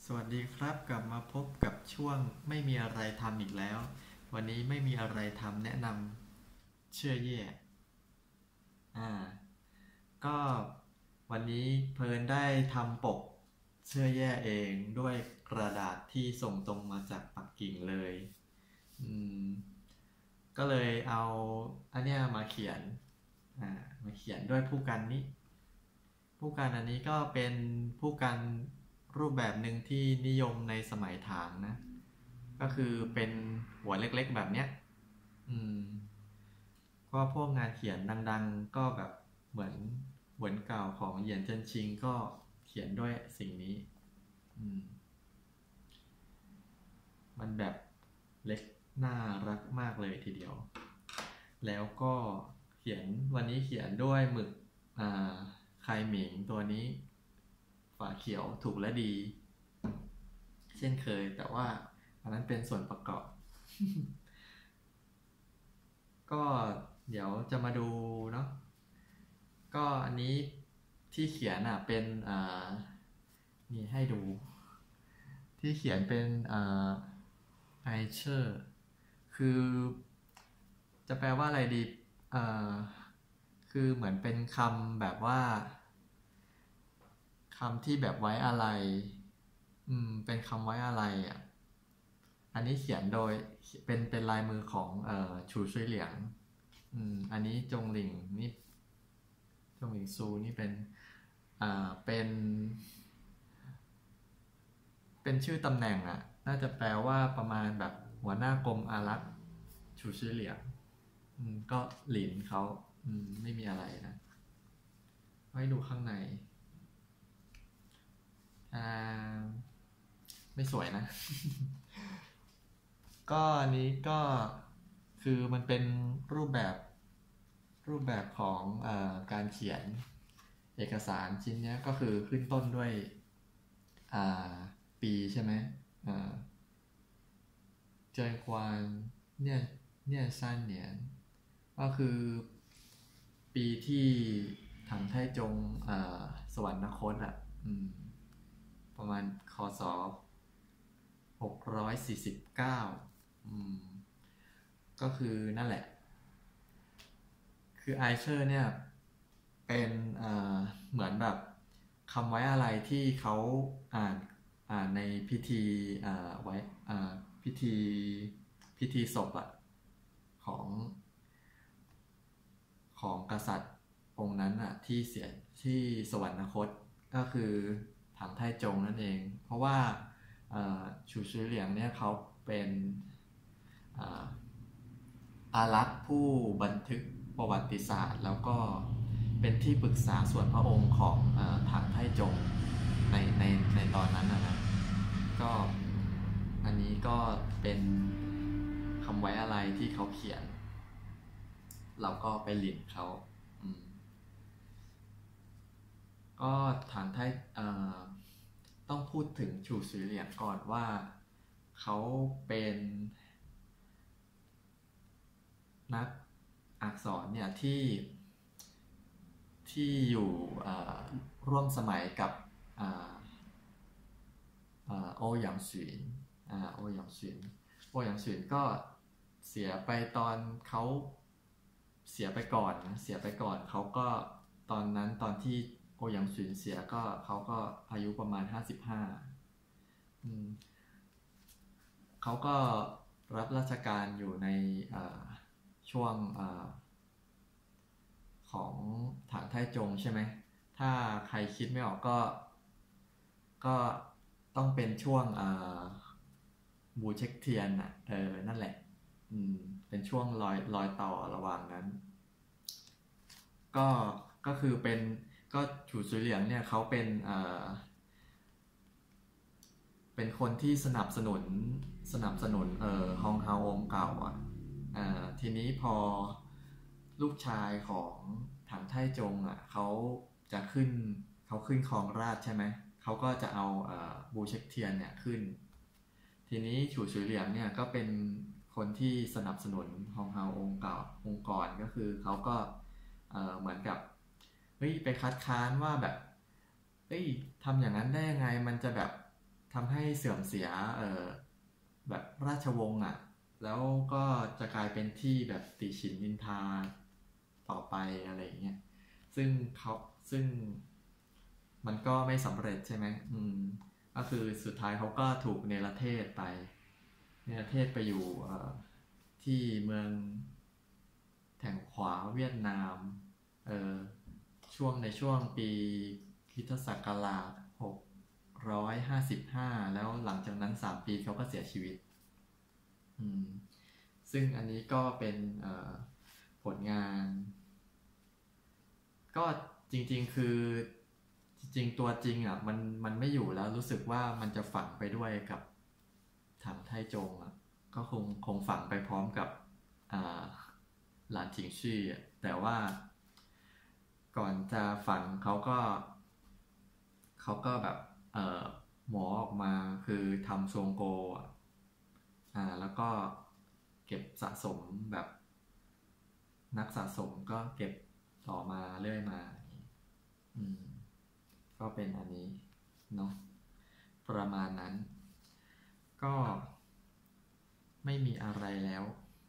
สวัสดีครับกลับมาพบกับช่วงไม่มีอะไรทำอีกแล้ววันนี้ไม่มีอะไรทำแนะนำเชื่อแย่อ่าก็วันนี้เพลินได้ทำปกเชื่อแย่เองด้วยกระดาษที่ส่งตรงมาจากปักกิ่งเลยอืมก็เลยเอาอันเนี้ยมาเขียนมาเขียนด้วยผู้กันนี้ผู้กันอันนี้ก็เป็นผู้กันรูปแบบหนึ่งที่นิยมในสมัยถางนะก็คือเป็นหัวเล็กๆแบบเนี้ยอืมก็พวกงานเขียนดังๆก็แบบเหมือนเหวนเก่าของเหยียนเจิ้นชิงก็เขียนด้วยสิ่งนี้อืมมันแบบเล็กน่ารักมากเลยทีเดียวแล้วก็เขียนวันนี้เขียนด้วยหมึกคายหมิงตัวนี้ฝาเขียวถูกและดีเช่นเคยแต่ว่าอันนั้นเป็นส่วนประกอบ ก็เดี๋ยวจะมาดูเนาะก็อันนี้ที่เขียนเป็นนี่ให้ดูที่เขียนเป็นไอเชอร์คือจะแปลว่าอะไรดีอ่าคือเหมือนเป็นคำแบบว่าคำที่แบบไว้อะไรเป็นคำไว้อะไรอ่ะอันนี้เขียนโดยเป็นลายมือของชูซุยเหลียงอันนี้จงหลิงนี่จงหลิงซูนี่เป็นเป็นชื่อตำแหน่งอ่ะน่าจะแปลว่าประมาณแบบหัวหน้ากรมอารักษ์ชูชื่อเหลียงก็หลินเขาไม่มีอะไรนะไว้ดูข้างในไม่สวยนะ ก็อันนี้ก็คือมันเป็นรูปแบบของการเขียนเอกสารชิ้นนี้ก็คือขึ้นต้นด้วยปีใช่ไหมเจินควานเนี่ยซันเหนียนก็คือปีที่ถังไทจงสวรรคตอ่ะประมาณคศ649ก็คือนั่นแหละคือไอเชอร์เนี่ยเป็นเหมือนแบบคำไว้อะไรที่เขาอ่านในพิธีไว้พิธีศพอะของกษัตริย์องค์นั้นอะที่เสียที่สวรรคตก็คือถังไทจงนั่นเองเพราะว่าชูชื่อเหลียงเนี่ยเขาเป็นอารักษ์ผู้บันทึกประวัติศาสตร์แล้วก็เป็นที่ปรึกษาส่วนพระองค์ของถังไทจงในตอนนั้นนะก็อันนี้ก็เป็นคำไว้อะไรที่เขาเขียนเราก็ไปหลินเขาก็ฐานไทต้องพูดถึงฉู่ซือเหลียงก่อนว่าเขาเป็นนักอักษรเนี่ยที่อยู่ร่วมสมัยกับโอหยางฉินโอหยางฉินก็เสียไปตอนเขาเสียไปก่อนเขาก็ตอนนั้นตอนที่โอหยางฉินเสียก็เขาก็อายุประมาณ55เขาก็รับราชการอยู่ในช่วงของถางไทจงใช่ไหมถ้าใครคิดไม่ออกก็ต้องเป็นช่วงบูเช็คเทียนอ่ะนั่นแหละเป็นช่วงรอยต่อระหว่างนั้นก็คือเป็นก็ฉู่ซุยเหลียงเนี่ยเขาเป็นคนที่สนับสนุนฮองเฮาองค์เก่าอ่ะทีนี้พอลูกชายของถังไทจงอ่ะเขาขึ้นครองราชย์ใช่ไหมเขาก็จะเอาบูเช็คเทียนเนี่ยขึ้นทีนี้ฉู่ซุยเหลียงเนี่ยก็เป็นคนที่สนับสนุนฮองเฮาองค์เก่าองค์กรก็คือเขาก็เหมือนกับเฮ้ยไปคัดค้านว่าแบบเฮ้ยทำอย่างนั้นได้ยังไงมันจะแบบททำให้เสื่อมเสียแบบราชวงศ์อ่ะแล้วก็จะกลายเป็นที่แบบติฉินนินทาต่อไปอะไรอย่างเงี้ยซึ่งมันก็ไม่สำเร็จใช่ไหมก็คือสุดท้ายเขาก็ถูกเนรเทศไปอยู่ที่เมืองแถงขวาเวียดนามในช่วงปีคริสตศักราช655แล้วหลังจากนั้น3 ปีเขาก็เสียชีวิตซึ่งอันนี้ก็เป็นผลงานก็จริงๆคือจริงๆตัวจริงอ่ะมันไม่อยู่แล้วรู้สึกว่ามันจะฝังไปด้วยกับถังไทจงอ่ะก็คงฝังไปพร้อมกับหลานจิงชี่แต่ว่าก่อนจะฝังเขาก็แบบหมอออกมาคือทำทรงโกแล้วก็เก็บสะสมแบบนักสะสมก็เก็บต่อมาเรื่อยมาก็เป็นอันนี้เนาะประมาณนั้นก็ไม่มีอะไรแล้ว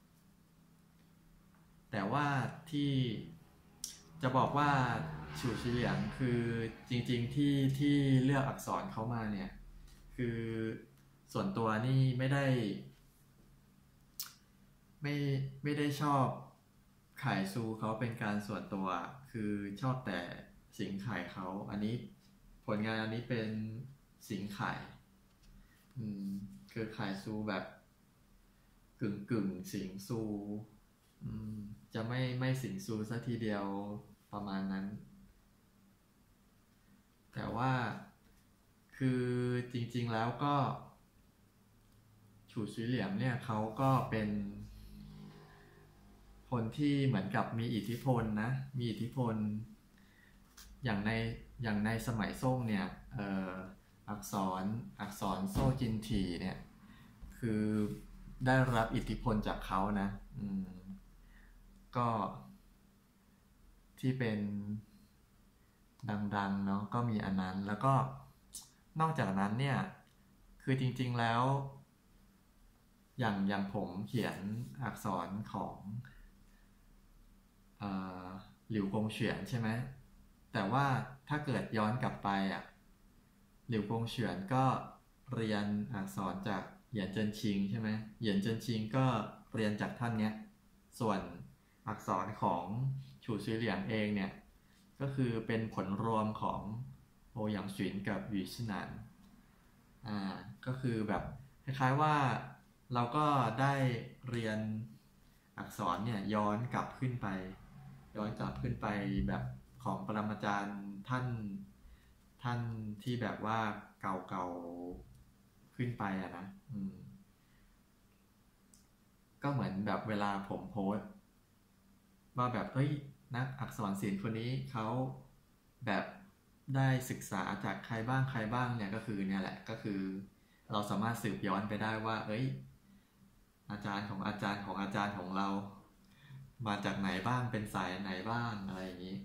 แต่ว่าที่จะบอกว่าฉู่ฉีเหลียงคือจริงๆที่เลือกอักษรเขามาเนี่ยคือส่วนตัวนี่ไม่ได้ชอบไข่ซูเขาเป็นการส่วนตัวคือชอบแต่สิงไข่เขาอันนี้ผลงานอันนี้เป็นสิงไข่คือไข่ซูแบบกึ่งสิงซูจะไม่สิงซูซะทีเดียวประมาณนั้นแต่ว่าคือจริงๆแล้วก็ฉู่ฉีเหลียงเนี่ยเขาก็เป็นคนที่เหมือนกับมีอิทธิพลนะมีอิทธิพลอย่างในสมัยซ่งเนี่ยอักษรโซ่จินทีเนี่ยคือได้รับอิทธิพลจากเขานะก็ที่เป็นดังๆเนาะก็มีอันนั้นแล้วก็นอกจากนั้นเนี่ยคือจริงๆแล้วอย่างผมเขียนอักษรของหลิวกงเฉียนใช่ไหมแต่ว่าถ้าเกิดย้อนกลับไปหลิวกงเฉียนก็เรียนอักษรจากเหยียนเจินชิงใช่ไหมเหยียนเจินชิงก็เรียนจากท่านเนี้ยส่วนอักษรของฉู่ซีเหลียงเองเนี่ยก็คือเป็นผลรวมของโอหยางฉินกับหวีชินานก็คือแบบคล้ายๆว่าเราก็ได้เรียนอักษรเนี่ยย้อนกลับขึ้นไปแบบของปรมาจารย์ท่านที่แบบว่าเก่าๆขึ้นไปนะก็เหมือนแบบเวลาผมโพสต์ว่าแบบเฮ้ยนักอักษรศิลป์คนนี้เขาแบบได้ศึกษาจากใครบ้างเนี่ยก็คือเนี่ยแหละก็คือเราสามารถสืบย้อนไปได้ว่าเอ้ยอาจารย์ของอาจารย์ของอาจารย์ของเรามาจากไหนบ้างเป็นสายไหนบ้างอะไรอย่างนี้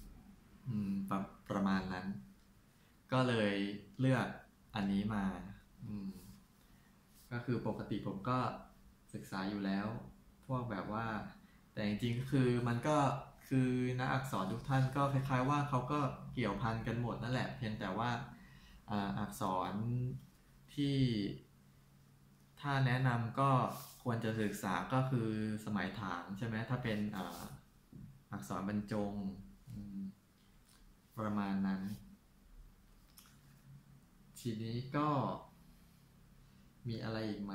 ประมาณนั้นก็เลยเลือกอันนี้มาก็คือปกติผมก็ศึกษาอยู่แล้วพวกแบบว่าแต่จริงๆก็คือมันก็คือนักอักษรทุกท่านก็คล้ายๆว่าเขาก็เกี่ยวพันกันหมดนั่นแหละเพียงแต่ว่าอักษรที่ถ้าแนะนำก็ควรจะศึกษาก็คือสมัยถางใช่ไหมถ้าเป็นอักษรบรรจงประมาณนั้นทีนี้ก็มีอะไรอีกไหม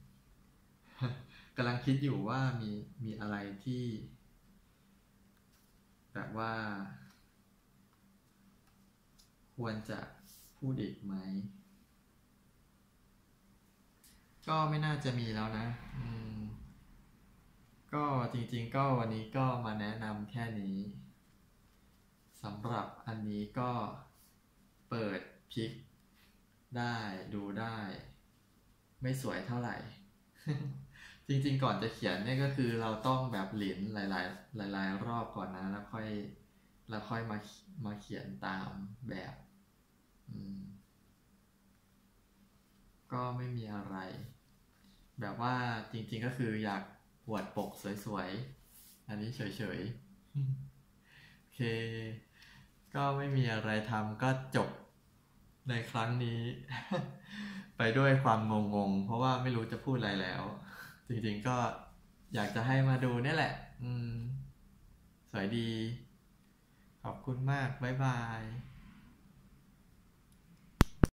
กำลังคิดอยู่ว่ามีอะไรที่แบบว่าควรจะพูดอีกไหมก็ไม่น่าจะมีแล้วนะก็จริงๆก็วันนี้ก็มาแนะนำแค่นี้สำหรับอันนี้ก็เปิดพลิกได้ดูได้ไม่สวยเท่าไหร่ จริงๆก่อนจะเขียนเนี่ยก็คือเราต้องแบบหลินหลายๆรอบก่อนนะแล้วค่อยมาเขียนตามแบบก็ไม่มีอะไรแบบว่าจริงๆก็คืออยากอวดปกสวยๆอันนี้เฉยๆโอเคก็ไม่มีอะไรทำก็จบในครั้งนี้ไปด้วยความงงๆเพราะว่าไม่รู้จะพูดอะไรแล้วจริงๆก็อยากจะให้มาดูนี่แหละสวยดีขอบคุณมากบ๊ายบาย